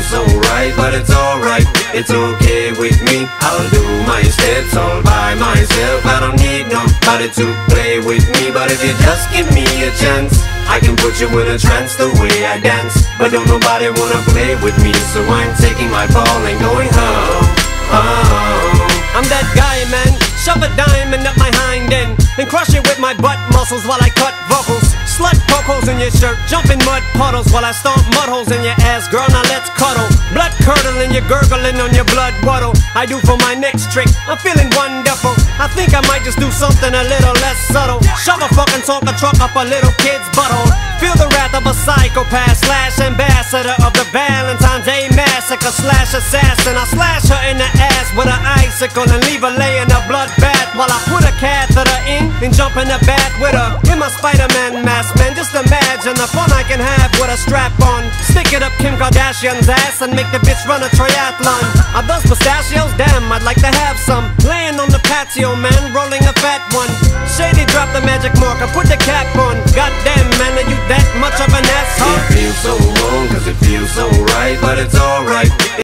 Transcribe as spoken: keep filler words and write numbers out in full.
so right, but it's alright. It's okay with me. I'll do my steps all by myself. I don't need nobody to play with me. But if you just give me a chance, I can put you in a trance the way I dance. But don't nobody wanna play with me, so I'm taking my ball and going home, home. I'm that guy, man. Shove a diamond up my hind end and crush it with my butt muscles while I cut vocals. Slut poke holes in your shirt, jump in mud puddles while I stomp mud holes in your ass. Girl, now let's cuddle. Blood curdling, you're gurgling on your blood waddle. I do for my next trick, I'm feeling wonderful. I think I might just do something a little less subtle. Shove a fucking Tonka truck up a little kid's butthole. Feel the wrath of a psychopath slash ambassador of the Valentine's Day massacre slash assassin. I slash her in the ass with an icicle and leave her laying a bloodbath while I put a catheter in and jump in the bath with her in my Spider-Man mask. Man, just imagine the fun I can have with a strap on. Stick it up Kim Kardashian's ass and make the bitch run a triathlon. Are those pistachios? Damn, I'd like to have some. Laying on the patio, man, rolling a fat one. Shady, drop the magic marker, put the cap on. Goddamn, man, are you that much of an asshole? It feels so wrong, cause it feels so right, but it's alright.